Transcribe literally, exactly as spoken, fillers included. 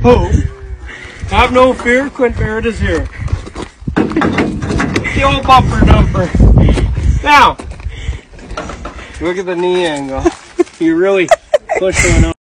hope. Have no fear, Quint Barrett is here. The old bumper dumper. Now, look at the knee angle. You really push one up.